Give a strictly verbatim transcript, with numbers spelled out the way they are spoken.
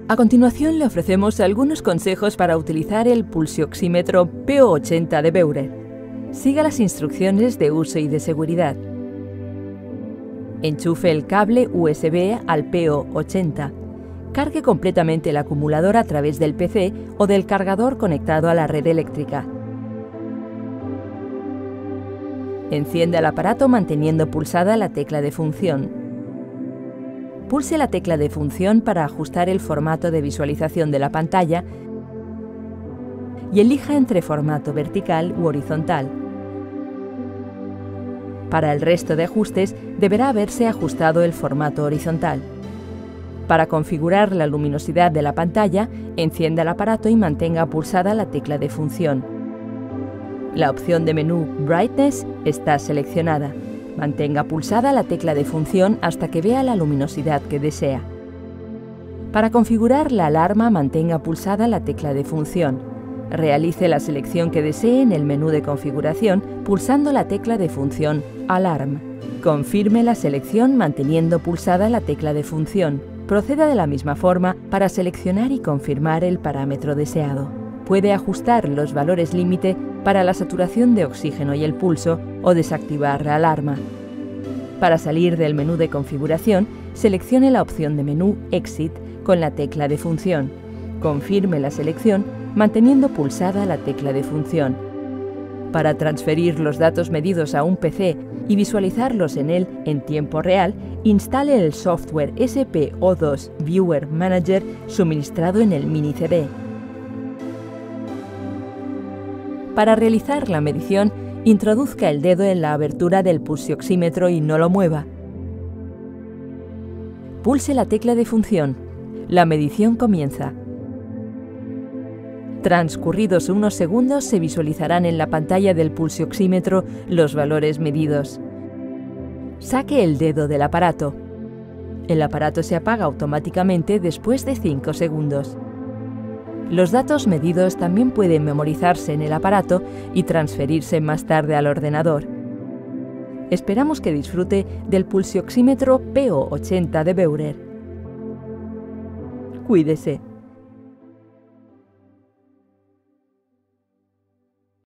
A continuación le ofrecemos algunos consejos para utilizar el pulsioxímetro P O ochenta de Beurer. Siga las instrucciones de uso y de seguridad. Enchufe el cable U S B al P O ochenta. Cargue completamente el acumulador a través del P C o del cargador conectado a la red eléctrica. Encienda el aparato manteniendo pulsada la tecla de función. Pulse la tecla de función para ajustar el formato de visualización de la pantalla y elija entre formato vertical u horizontal. Para el resto de ajustes deberá haberse ajustado el formato horizontal. Para configurar la luminosidad de la pantalla, encienda el aparato y mantenga pulsada la tecla de función. La opción de menú Brightness está seleccionada. Mantenga pulsada la tecla de función hasta que vea la luminosidad que desea. Para configurar la alarma, mantenga pulsada la tecla de función. Realice la selección que desee en el menú de configuración pulsando la tecla de función Alarm. Confirme la selección manteniendo pulsada la tecla de función. Proceda de la misma forma para seleccionar y confirmar el parámetro deseado. Puede ajustar los valores límite para la saturación de oxígeno y el pulso o desactivar la alarma. Para salir del menú de configuración, seleccione la opción de menú Exit con la tecla de función. Confirme la selección manteniendo pulsada la tecla de función. Para transferir los datos medidos a un P C y visualizarlos en él en tiempo real, instale el software S P O dos Viewer Manager suministrado en el mini C D. Para realizar la medición, introduzca el dedo en la abertura del pulsioxímetro y no lo mueva. Pulse la tecla de función. La medición comienza. Transcurridos unos segundos se visualizarán en la pantalla del pulsioxímetro los valores medidos. Saque el dedo del aparato. El aparato se apaga automáticamente después de cinco segundos. Los datos medidos también pueden memorizarse en el aparato y transferirse más tarde al ordenador. Esperamos que disfrute del pulsioxímetro P O ochenta de Beurer. Cuídese.